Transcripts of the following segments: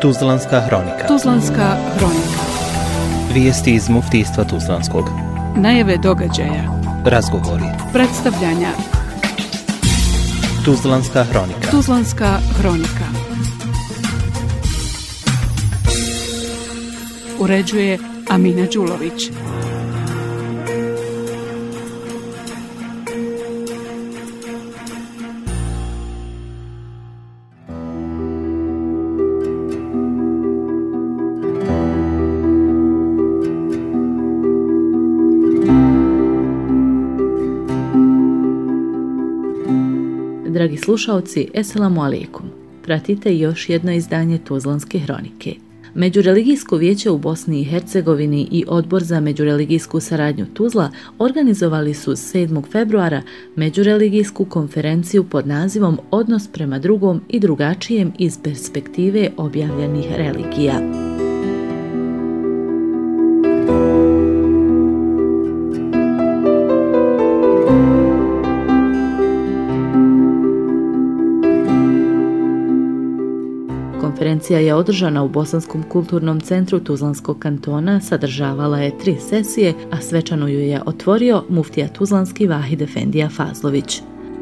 Tuzlanska hronika. Tuzlanska hronika. Vijesti iz muftijstva Tuzlanskog. Najave događaja. Razgovori. Predstavljanja. Tuzlanska hronika. Tuzlanska hronika. Uređuje Amina Đulović. Dragi slušaoci, eselamu alaikum. Pratite još jedno izdanje Tuzlanske hronike. Međureligijsko vijeće u Bosni i Hercegovini i Odbor za međureligijsku saradnju Tuzla organizovali su 7. februara međureligijsku konferenciju pod nazivom Odnos prema drugom i drugačijem iz perspektive objavljenih religija. Konferencija je održana u Bosanskom kulturnom centru Tuzlanskog kantona, sadržavala je 3 sesije, a svečano ju je otvorio muftija Tuzlanski Vahid Efendija Fazlović.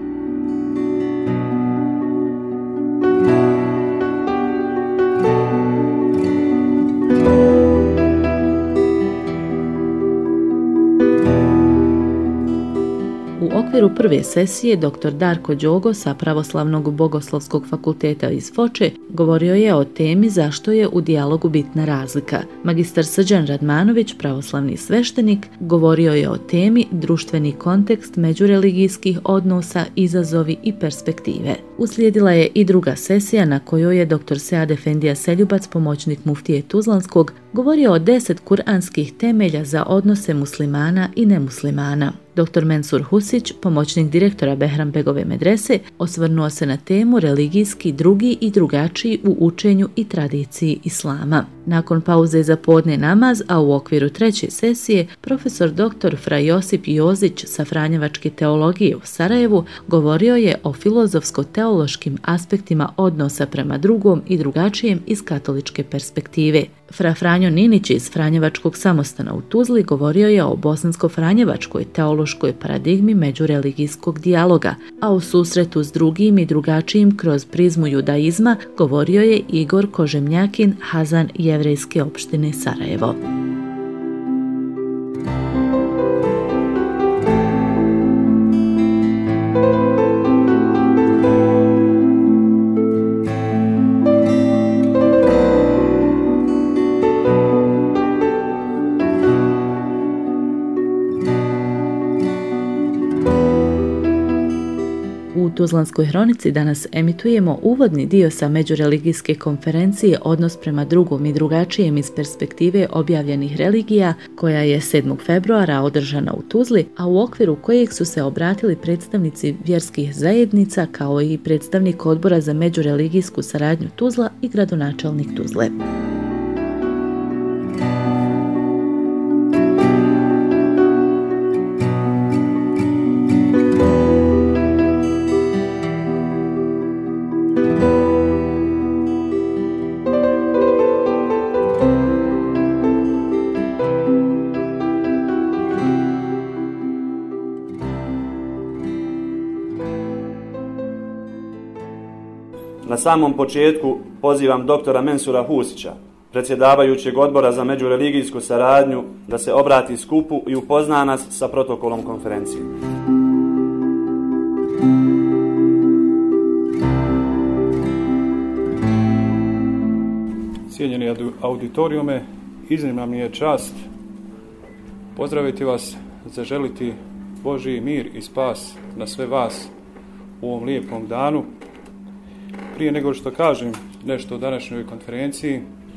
U okviru prve sesije dr. Darko Đogo sa Pravoslavnog bogoslovskog fakulteta iz Foče govorio je o temi zašto je u dijalogu bitna razlika. Magistar Srđan Radmanović, pravoslavni sveštenik, govorio je o temi društveni kontekst međureligijskih odnosa, izazovi i perspektive. Uslijedila je i druga sesija na kojoj je dr. Sead Efendija Seljubac, pomoćnik muftije Tuzlanskog, govorio o 10 kuranskih temelja za odnose muslimana i nemuslimana. Dr. Mensur Husić, pomoćnik direktora Behranbegove medrese, osvrnuo se na temu religijski drugi i drugačiji u učenju i tradiciji islama. Nakon pauze za podne namaz, a u okviru treće sesije, profesor dr. Fra Josip Jozić sa Franjevačke teologije u Sarajevu govorio je o filozofsko-teološkim aspektima odnosa prema drugom i drugačijem iz katoličke perspektive. Fra Franjo Ninić iz Franjevačkog samostana u Tuzli govorio je o bosansko-franjevačkoj teološkoj paradigmi međureligijskog dijaloga, a u susretu s drugim i drugačijim kroz prizmu judaizma govorio je Igor Kožemnjakin, Hazan Jevrejske opštine Sarajevo. U Tuzlanskoj hronici danas emitujemo uvodni dio sa međureligijske konferencije Odnos prema drugom i drugačijem iz perspektive objavljenih religija, koja je 7. februara održana u Tuzli, a u okviru kojeg su se obratili predstavnici vjerskih zajednica kao i predstavnik Odbora za međureligijsku saradnju Tuzla i gradonačelnik Tuzle. Na samom početku pozivam doktora Mensura Husića, predsjedavajućeg Odbora za međureligijsku saradnju, da se obrati skupu i upozna nas sa protokolom konferencije. Cijenjeni auditorijume, iznimna mi je čast pozdraviti vas, zaželiti Božji mir i spas na sve vas u ovom lijepom danu. Prije nego što kažem nešto o današnjoj konferenciji,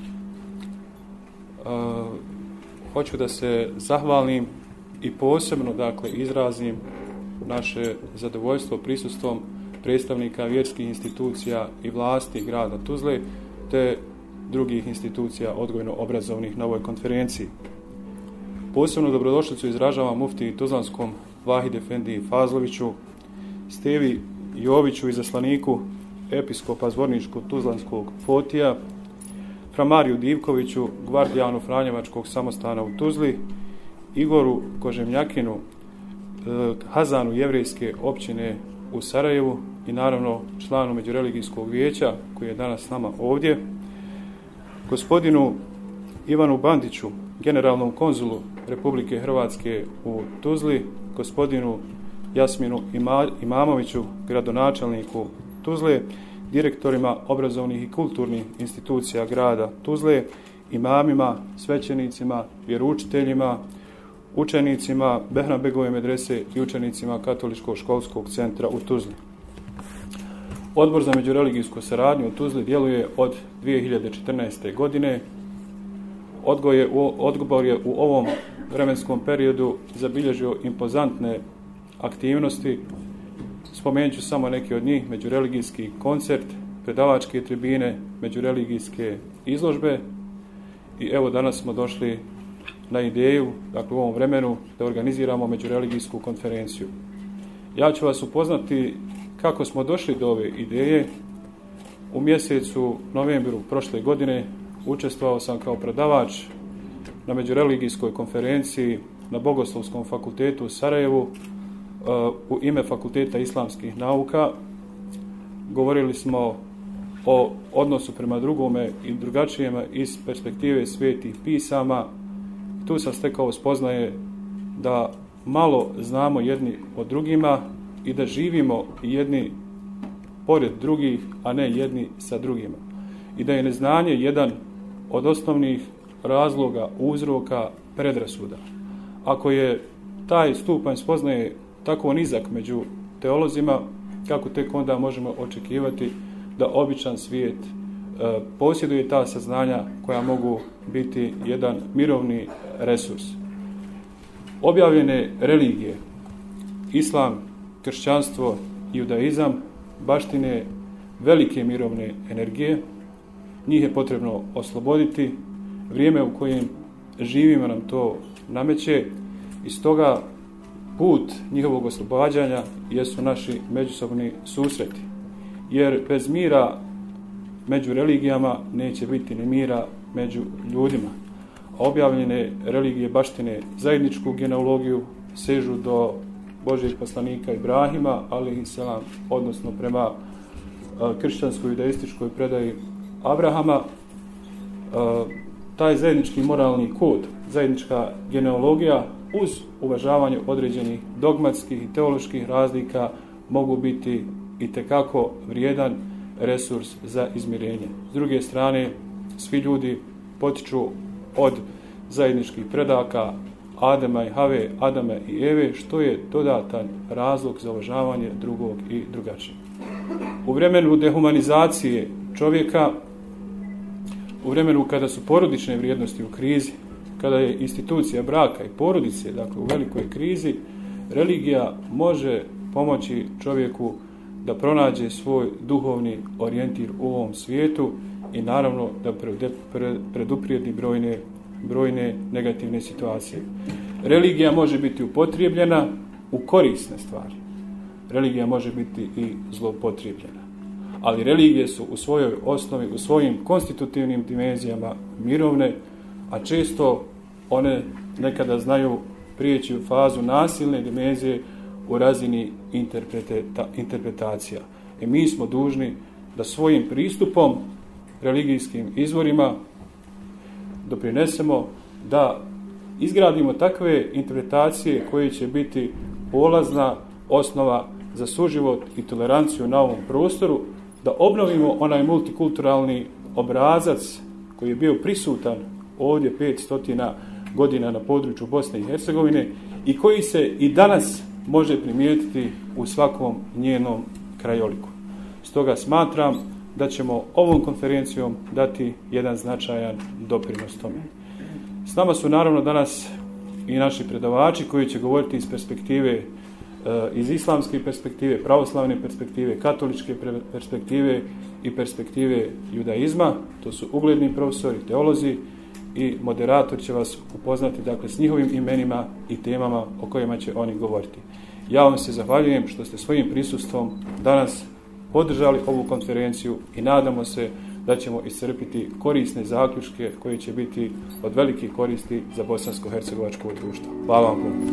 hoću da se zahvalim i posebno izrazim naše zadovoljstvo prisustvom predstavnika vjerskih institucija i vlasti grada Tuzle te drugih institucija odgojno-obrazovnih na ovoj konferenciji. Posebno dobrodošlicu izražavam muftiji Tuzlanskom Vahid Efendiji Fazloviću, Stevi Joviću, izaslaniku episkopa Zvorničkog Tuzlanskog Fotija, fra Mariju Divkoviću, gvardijanu Franjevačkog samostana u Tuzli, Igoru Kožemljakinu, Hazanu Jevrejske općine u Sarajevu i naravno članu Međureligijskog vijeća koji je danas s nama ovdje, gospodinu Ivanu Bandiću, generalnom konzulu Republike Hrvatske u Tuzli, gospodinu Jasminu Imamoviću, gradonačelniku Tuzle, direktorima obrazovnih i kulturnih institucija grada Tuzle, imamima, svećenicima, vjeroučiteljima, učenicima Behnambegove medrese i učenicima Katoličkog školskog centra u Tuzli. Odbor za međureligijsku saradnju u Tuzli djeluje od 2014. godine. Odbor je u ovom vremenskom periodu zabilježio impozantne aktivnosti. Spomenut ću samo neke od njih: međureligijski koncert, predavačke tribine, međureligijske izložbe i evo danas smo došli na ideju, dakle u ovom vremenu, da organiziramo međureligijsku konferenciju. Ja ću vas upoznati kako smo došli do ove ideje. U mjesecu novembru prošle godine učestvovao sam kao predavač na međureligijskoj konferenciji na Bogoslovskom fakultetu u Sarajevu u ime Fakulteta islamskih nauka. Govorili smo o odnosu prema drugome i drugačijima iz perspektive svetih pisama. Tu sam stekao spoznaje da malo znamo jedni o drugima i da živimo jedni pored drugih, a ne jedni sa drugima. I da je neznanje jedan od osnovnih razloga, uzroka predrasuda. Ako je taj stupanj spoznaje tako nizak među teolozima, kako tek onda možemo očekivati da običan svijet posjeduje ta saznanja koja mogu biti jedan mirovni resurs. Objavljene religije, islam, kršćanstvo i judaizam, baštine velike mirovne energije. Njih je potrebno osloboditi. Vrijeme u kojem živimo nam to nameće i stoga put njihovog oslobađanja jesu naši međusobni susreti. Jer bez mira među religijama neće biti ni mira među ljudima. A objavljene religije baštine zajedničku genealogiju, sežu do Božjeg poslanika Ibrahima, alejhi selam, odnosno prema kršćanskoj judaističkoj predaji Abrahama. Taj zajednički moralni kod, zajednička genealogija uz uvažavanje određenih dogmatskih i teoloških razlika mogu biti itekako vrijedan resurs za izmirenje. S druge strane, svi ljudi potiču od zajedničkih predaka Adama i Have, Adama i Eve, što je dodatan razlog za uvažavanje drugog i drugačijeg. U vremenu dehumanizacije čovjeka, u vremenu kada su porodične vrijednosti u krizi, kada je institucija braka i porodice, dakle u velikoj krizi, religija može pomoći čovjeku da pronađe svoj duhovni orijentir u ovom svijetu i naravno da preduprijedi brojne negativne situacije. Religija može biti upotrijebljena u korisne stvari. Religija može biti i zloupotrijebljena. Ali religije su u svojoj osnovi, u svojim konstitutivnim dimenzijama mirovne, a često one nekada znaju prijeći u fazu nasilne dimenzije u razini interpretacija. I mi smo dužni da svojim pristupom religijskim izvorima doprinesemo da izgradimo takve interpretacije koje će biti polazna osnova za suživot i toleranciju na ovom prostoru, da obnovimo onaj multikulturalni obrazac koji je bio prisutan ovdje 500 godina na području Bosne i Hercegovine i koji se i danas može primijetiti u svakom njenom krajoliku. Stoga smatram da ćemo ovom konferencijom dati jedan značajan doprinos tome. S nama su naravno danas i naši predavači koji će govoriti iz perspektive, iz islamske perspektive, pravoslavne perspektive, katoličke perspektive i perspektive judaizma. To su ugledni profesori, teolozi i moderator će vas upoznati dakle s njihovim imenima i temama o kojima će oni govoriti. Ja vam se zahvaljujem što ste svojim prisustvom danas podržali ovu konferenciju i nadamo se da ćemo iscrpiti korisne zaključke koji će biti od velikih koristi za bosansko-hercegovačko društvo. Hvala vam puno.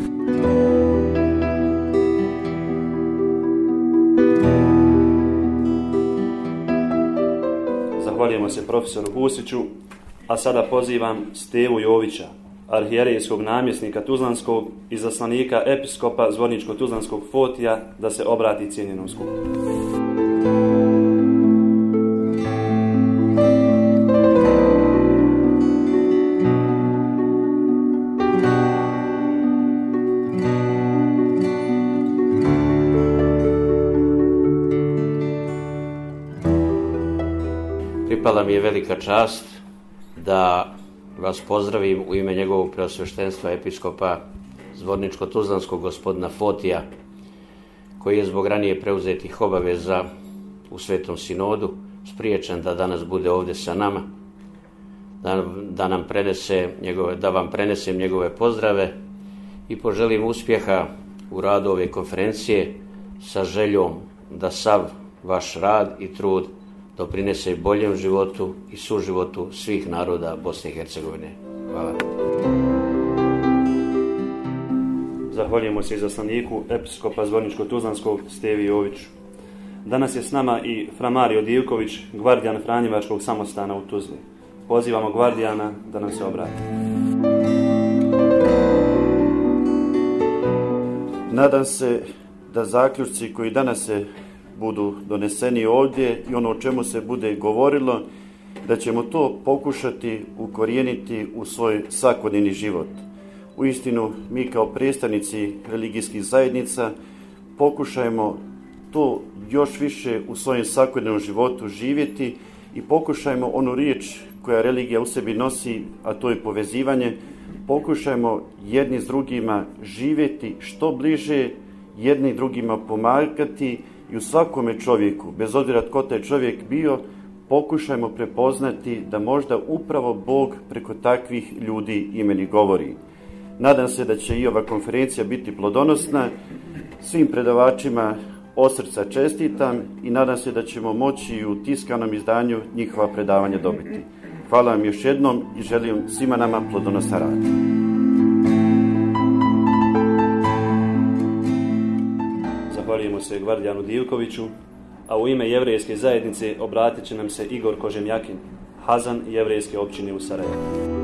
Zahvaljujemo se profesoru Husiću, a sada pozivam Stevu Jovića, arhijerejskog namjesnika Tuzlanskog i zaslanika episkopa Zvorničko-Tuzlanskog Fotija da se obrati cijenjenom skupu. Pripala mi je velika čast da vas pozdravim u ime njegovog preosveštenstva episkopa Zvorničko-Tuzlanskog gospodina Fotija, koji je zbog ranije preuzetih obaveza u Svetom sinodu spriječen da danas bude ovdje sa nama, da vam prenesem njegove pozdrave i poželim uspjeha u radu ove konferencije sa željom da sav vaš rad i trud doprinese boljem životu i suživotu svih naroda Bosne i Hercegovine. Hvala. Zahvaljujemo se izaslaniku episkopa Zvorničko-Tuzlanskog Stevi Joviću. Danas je s nama i fra Mario Divković, gvardijan Franjevačkog samostana u Tuzli. Pozivamo gvardijana da nam se obrati. Nadam se da zaključci koji danas se budu doneseni ovdje i ono o čemu se bude govorilo, da ćemo to pokušati ukorijeniti u svoj svakodnevni život. Uistinu, mi kao predstavnici religijskih zajednica pokušajmo to još više u svojem svakodnevnom životu živjeti i pokušajmo onu riječ koja religija u sebi nosi, a to je povezivanje, pokušajmo jedni s drugima živjeti što bliže, jedni drugima pomagati i u svakome čovjeku, bez obzira tko taj čovjek bio, pokušajmo prepoznati da možda upravo Bog preko takvih ljudi i meni govori. Nadam se da će i ova konferencija biti plodonosna. Svim predavačima od srca čestitam i nadam se da ćemo moći i u tiskanom izdanju njihova predavanja dobiti. Hvala vam još jednom i želim svima nama plodonosan rad. Zahvaljujemo se gvardijanu Divkoviću, a u ime jevrejske zajednice obratit će nam se Igor Kožemjakin, Hazan jevrejske općine u Sarajevu.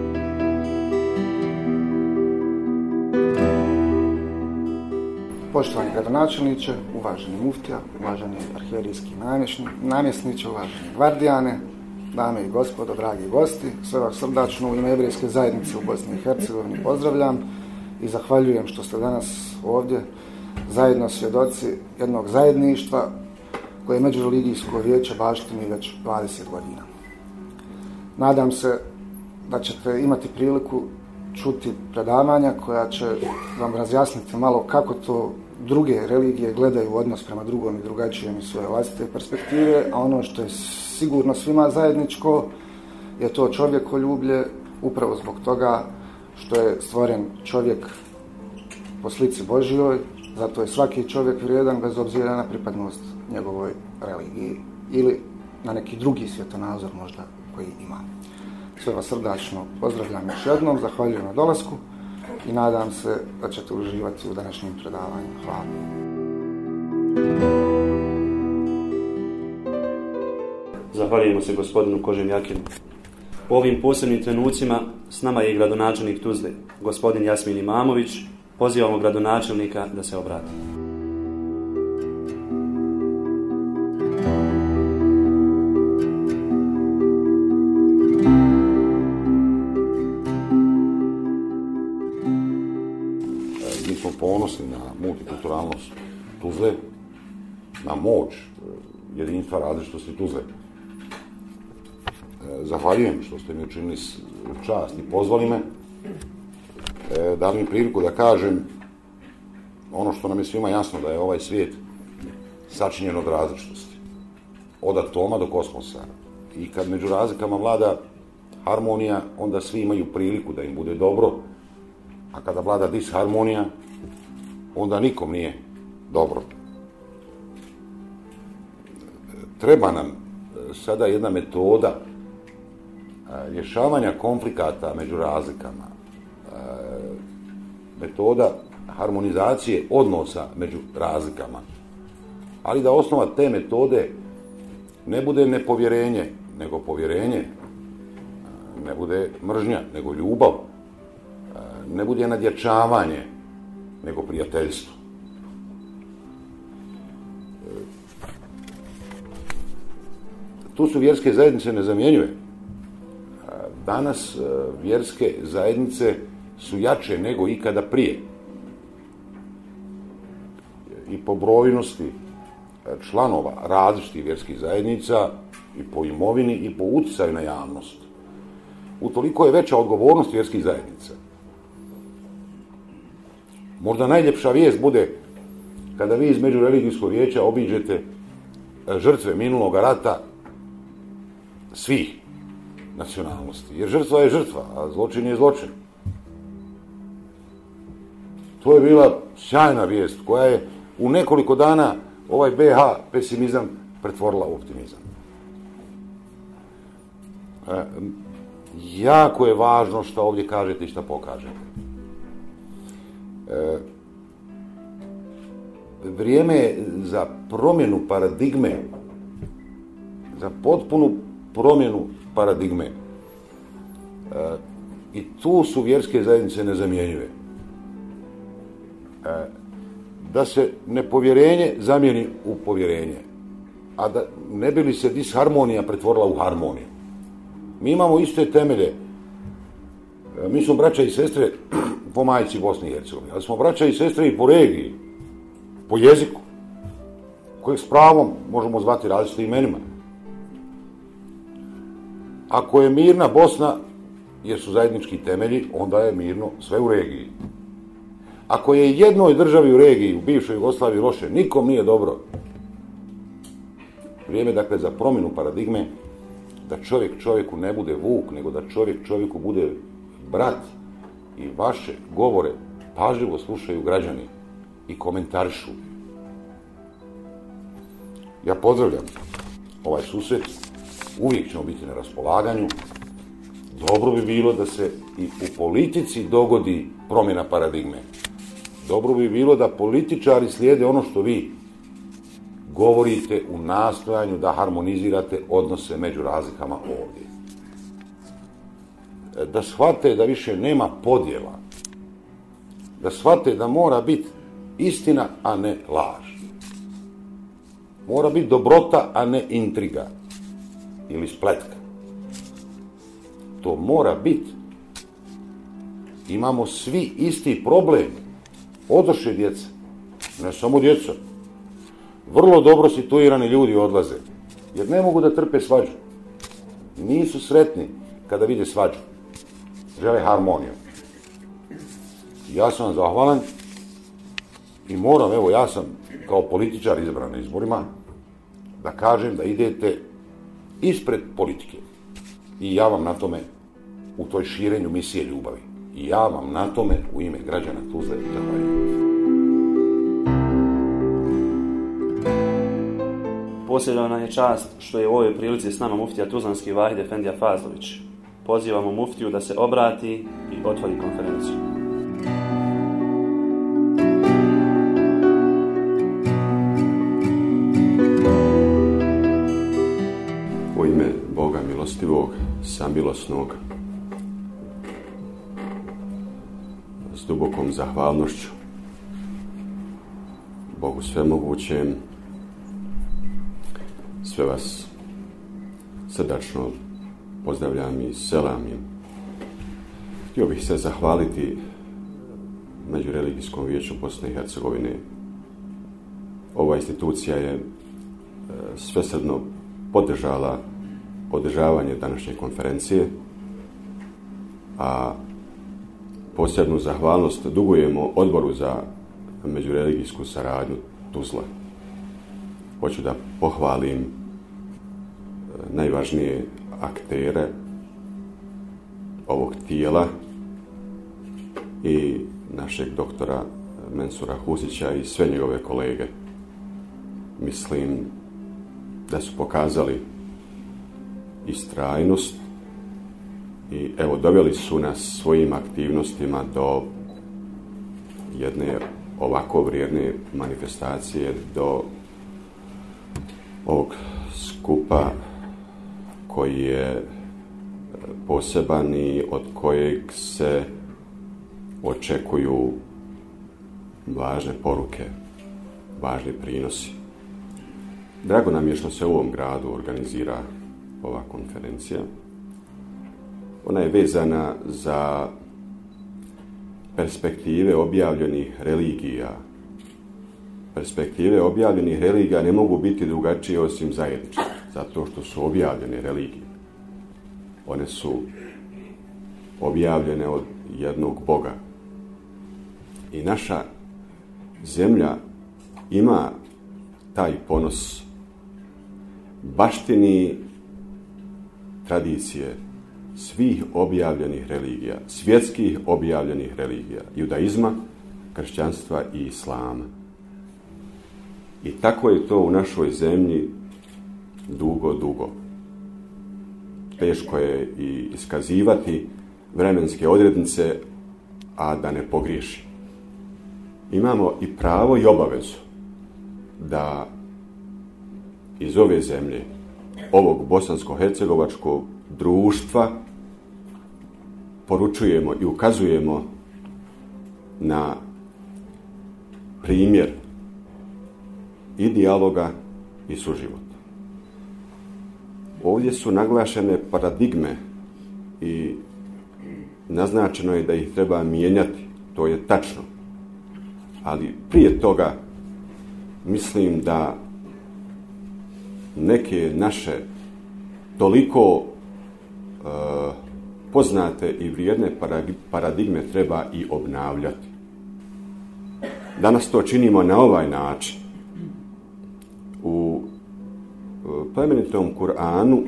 Poštovani gradonačelniče, uvaženi muftija, uvaženi arhijerijski namjesniče, uvaženi gvardijane, dame i gospodo, dragi gosti, sve vas srdačno u ime jevrejske zajednice u Bosni i Hercegovini pozdravljam i zahvaljujem što ste danas ovdje zajedno svjedoci jednog zajedništva koje je Međureligijsko vijeće baštini već 20 godina. Nadam se da ćete imati priliku čuti predavanja koja će vam razjasniti malo kako to druge religije gledaju odnos prema drugom i drugačijem iz svoje vlastite perspektive, a ono što je sigurno svima zajedničko je to čovjekoljublje, upravo zbog toga što je stvoren čovjek po slici Božjoj, zato je svaki čovjek vrijedan bez obzira na pripadnost njegovoj religiji ili na neki drugi svjetonazor možda koji ima. Sve vas srdačno pozdravljam još jednom, zahvaljujem na dolasku i nadam se da ćete uživati u današnjim predavanju. Hvala. Zahvaljujemo se gospodinu Kožemjakinu. U ovim posebnim trenucima s nama je i gradonačelnik Tuzle, gospodin Jasmin Imamović. Pozivamo gradonačelnika da se obrati. Mi smo ponosni na multikulturalnost Tuzle, na moć jedinstva različitosti Tuzle. Zahvaljujem što ste mi učinili čast i pozvali me. Dali mi priliku da kažem ono što nam je svima jasno, da je ovaj svijet sačinjen od različitosti. Od atoma do kosmosa. I kad među razlikama vlada harmonija, onda svi imaju priliku da im bude dobro, a kada vlada disharmonija, onda nikom nije dobro. Treba nam sada jedna metoda rješavanja konflikata među razlikama, metoda harmonizacije odnosa među razlikama, ali da osnova te metode ne bude nepovjerenje, nego povjerenje, ne bude mržnja, nego ljubav, ne bude nadjačavanje, nego prijateljstvo. Tu su vjerske zajednice nezamjenjive. Danas vjerske zajednice su jače nego ikada prije. I po brojnosti članova različitih vjerskih zajednica, i po imovini, i po utjecaju na javnost. Utoliko je veća odgovornost vjerskih zajednica. Možda najljepša vijest bude kada vi iz Međureligijskog vijeća obiđete žrtve minulog rata svih nacionalnosti. Jer žrtva je žrtva, a zločin je zločin. To je bila sjajna vijest koja je u nekoliko dana ovaj BH pesimizam pretvorila u optimizam. Jako je važno što ovdje kažete i što pokažete. Vrijeme je za promjenu paradigme, za potpunu promjenu paradigme. I tu su vjerske zajednice nezamjenjive. Da se nepovjerenje zamijeni u povjerenje, a da ne bi li se disharmonija pretvorila u harmoniju. Mi imamo iste temelje. Mi smo braća i sestre po majci Bosne i Hercegovine, ali smo braća i sestre i po regiji, po jeziku, kojeg s pravom možemo zvati različitim imenima. Ako je mirna Bosna, jer su zajednički temelji, onda je mirno sve u regiji. Ako je jednoj državi u regiji, u bivšoj Jugoslaviji loše, nikom nije dobro. Vrijeme, dakle, za promjenu paradigme, da čovjek čovjeku ne bude vuk, nego da čovjek čovjeku bude brat, i vaše govore pažljivo slušaju građani i komentarišu. Ja pozdravljam ovaj susret, uvijek ćemo biti na raspolaganju. Dobro bi bilo da se i u politici dogodi promjena paradigme. Dobro bi bilo da političari slijede ono što vi govorite u nastojanju da harmonizirate odnose među razlikama ovdje. Da shvate da više nema podjela. Da shvate da mora biti istina, a ne laž. Mora biti dobrota, a ne intriga ili spletka. To mora biti. Imamo svi isti problem. Odoše djeca. Ne samo djeca. Vrlo dobro situirani ljudi odlaze. Jer ne mogu da trpe svađu. Nisu sretni kada vide svađu. Žele harmoniju. Ja sam vam zahvalan i moram, evo, ja sam kao političar izabran na izborima, da kažem da idete ispred politike. I ja vam na tome, u toj širenju misije ljubavi, i ja vam na tome u ime građana Tuzle zahvaljujem. Posebna nam je čast što je u ovoj prilici s nama muftija tuzlanski Vahid Efendija Fazlović. Pozivamo muftiju da se obrati i otvori konferenciju. U ime Boga milostivog, samilosnog, s dubokom zahvalnošću Bogu svemogućem, sve vas srdačno pozdravljam i selamim. Htio bih se zahvaliti Međureligijskom vijeću Bosne i Hercegovine. Ova institucija je svesrdno podržala održavanje današnje konferencije, a posebnu zahvalnost dugujemo Odboru za međureligijsku saradnju Tuzla. Hoću da pohvalim najvažnije aktere ovog tijela i našeg doktora Mensura Husića i sve njegove kolege. Mislim da su pokazali istrajnost i evo doveli su nas svojim aktivnostima do jedne ovako vrijedne manifestacije, do ovog skupa koji je poseban i od kojeg se očekuju važne poruke, važni prinosi. Drago nam je što se u ovom gradu organizira ova konferencija. Ona je vezana za perspektive objavljenih religija. Perspektive objavljenih religija ne mogu biti drugačije osim zajedničke, zato što su objavljene religije. One su objavljene od jednog Boga. I naša zemlja ima taj ponos, baštini tradicije svih objavljenih religija, svjetskih objavljenih religija, judaizma, kršćanstva i islama. I tako je to u našoj zemlji dugo, dugo. Teško je i iskazivati vremenske odrednice, a da ne pogriješi. Imamo i pravo i obavezu da iz ove zemlje, ovog bosansko-hercegovačkog društva, poručujemo i ukazujemo na primjer i dijaloga i suživota. Ovdje su naglašene paradigme i naznačeno je da ih treba mijenjati, to je tačno. Ali prije toga mislim da neke naše toliko poznate i vrijedne paradigme treba i obnavljati. Danas to činimo na ovaj način. U plemenitom Kur'anu,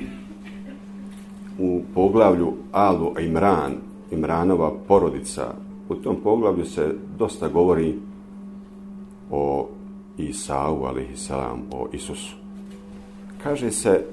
u poglavlju Alu Imran, Imranova porodica, u tom poglavlju se dosta govori o Isau, alejhiselam, o Isusu. Kaže se,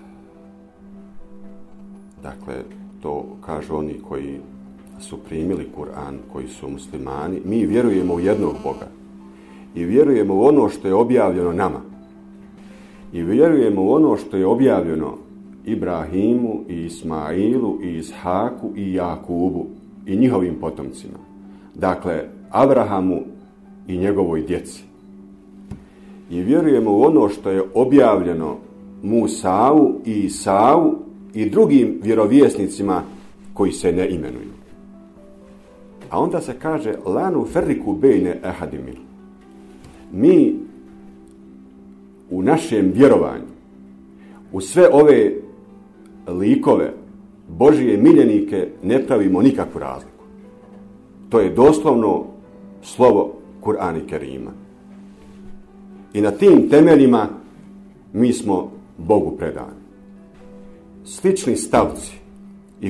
dakle, to kažu oni koji su primili Kur'an, koji su muslimani, mi vjerujemo u jednog Boga i vjerujemo u ono što je objavljeno nama i vjerujemo u ono što je objavljeno Ibrahimu i Ismailu i Ishaku i Jakubu i njihovim potomcima. Dakle, Abrahamu i njegovoj djeci. I vjerujemo u ono što je objavljeno Musau i Isau i drugim vjerovjesnicima koji se ne imenuju. A onda se kaže lanu ferriku bejne ehadimil. Mi u našem vjerovanju u sve ove likove Božije miljenike ne pravimo nikakvu razliku. To je doslovno slovo Kur'ana Kerima. I na tim temeljima mi smo Bogu predani. Slični stavci i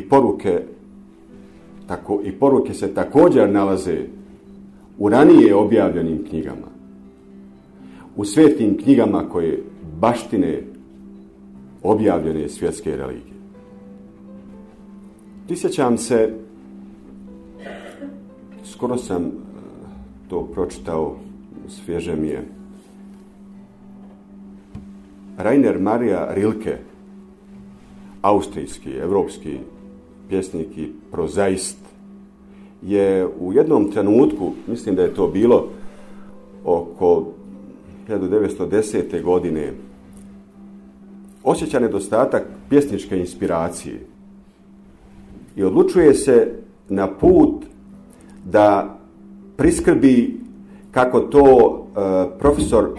poruke se također nalaze u ranije objavljenim knjigama, u svetim knjigama koje baštine objavljene svjetske religije. Prisjećam se, skoro sam to pročitao, svježe mi je, Rainer Maria Rilke, austrijski, evropski pjesnik i prozaist, je u jednom trenutku, mislim da je to bilo oko 1910. godine, osjeća nedostatak pjesničke inspiracije i odlučuje se na put da priskrbi, kako to profesor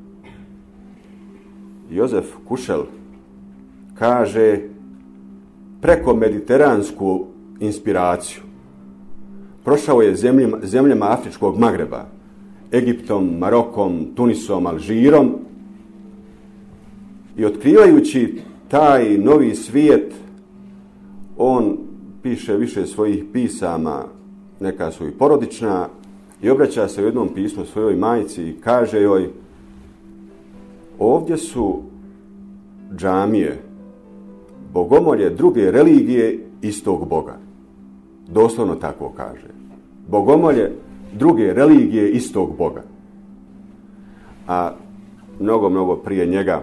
Jozef Kušel kaže, preko mediteransku inspiraciju. Prošao je zemljama Afričkog Magreba, Egiptom, Marokom, Tunisom, Alžirom i otkrivajući taj novi svijet, on piše više svojih pisama, neka su i porodična, i obraća se u jednom pismu svojoj majci i kaže joj: ovdje su džamije, bogomolje druge religije istog Boga. Doslovno tako kaže. Bogomolje druge religije istog Boga. A mnogo prije njega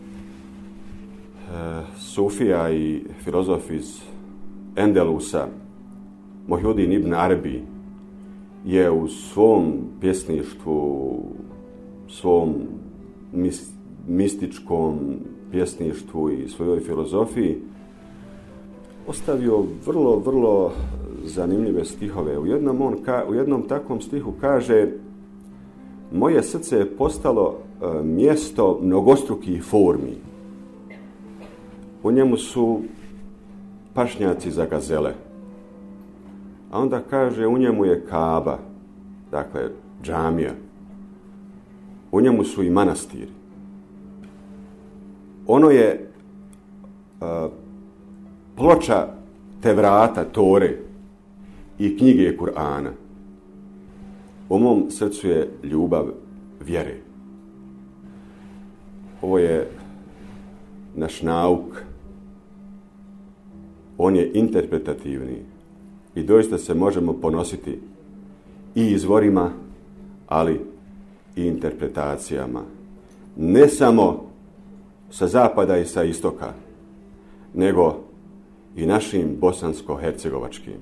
sufija i filozof iz Endelusa, Muhyiddin ibn Arabi, je u svom pjesništvu, svom mističkom pjesništvu i svojoj filozofiji ostavio vrlo zanimljive stihove. U jednom takvom stihu kaže: moje srce je postalo mjesto mnogostrukih formi. U njemu su pašnjaci za gazele. A onda kaže, u njemu je Kaaba, dakle džamija. U njemu su i manastiri. Ono je ploča Tevrata, Tore i knjige Kur'ana. U mom srcu je ljubav vjere. Ovo je naš nauk. On je interpretativni i doista se možemo ponositi i izvorima, ali i interpretacijama. Ne samo sa zapada i sa istoka, nego i našim bosansko-hercegovačkim.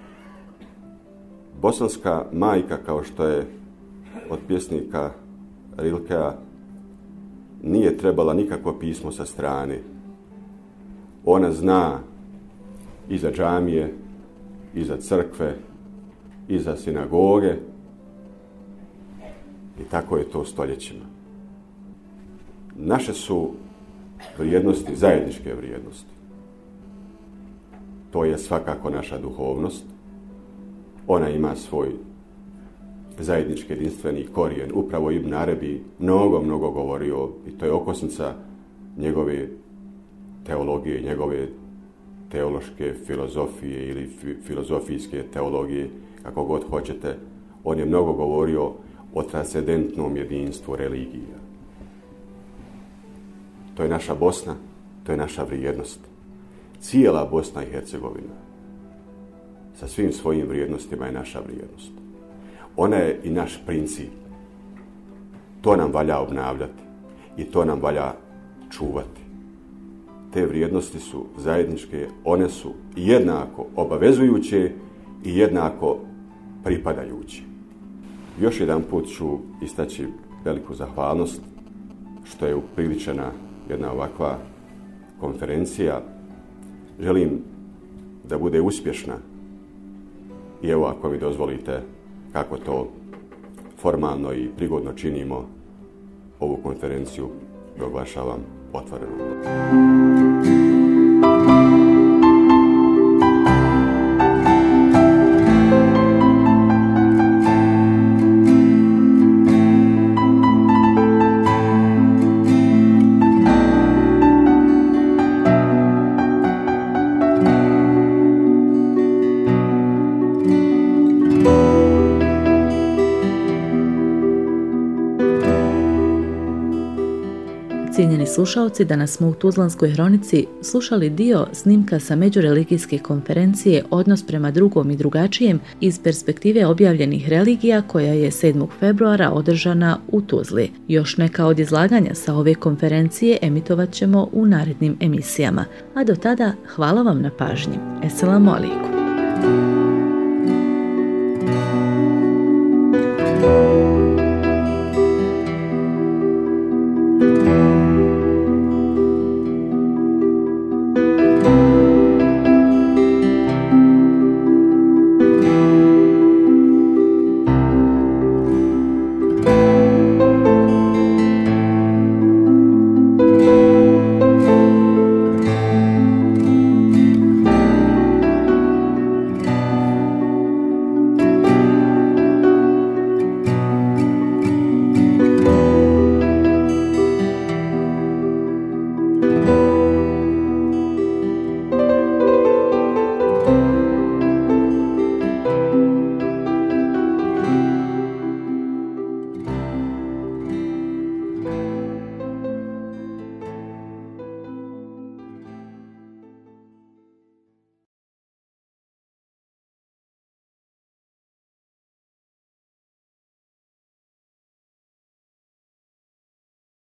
Bosanska majka, kao što je od pjesnika Rilkea, nije trebala nikakvo pismo sa strane. Ona zna i za džamije, i za crkve, i za sinagoge. I tako je to stoljećima. Naše su vrijednosti, zajedničke vrijednosti. To je svakako naša duhovnost. Ona ima svoj zajednički jedinstveni korijen. Upravo Ibn Arabi mnogo govorio, i to je okosnica njegove teologije, njegove teološke filozofije ili filozofijske teologije, kako god hoćete. On je mnogo govorio o transcendentnom jedinstvu religija. To je naša Bosna, to je naša vrijednost. Cijela Bosna i Hercegovina sa svim svojim vrijednostima je naša vrijednost. Ona je i naš princip. To nam valja obnavljati i to nam valja čuvati. Te vrijednosti su zajedničke, one su jednako obavezujuće i jednako pripadajuće. Još jedan put ću istaći veliku zahvalnost što je upriličena jedna ovakva konferencija. Želim da bude uspješna i evo, ako mi dozvolite, kako to formalno i prigodno činimo, ovu konferenciju proglašavam otvorenom. Cijenjeni slušaoci, danas smo u Tuzlanskoj hronici slušali dio snimka sa međureligijske konferencije Odnos prema drugom i drugačijem iz perspektive objavljenih religija, koja je 7. februara održana u Tuzli. Još neka od izlaganja sa ove konferencije emitovat ćemo u narednim emisijama. A do tada, hvala vam na pažnji. Esselamu alaikum.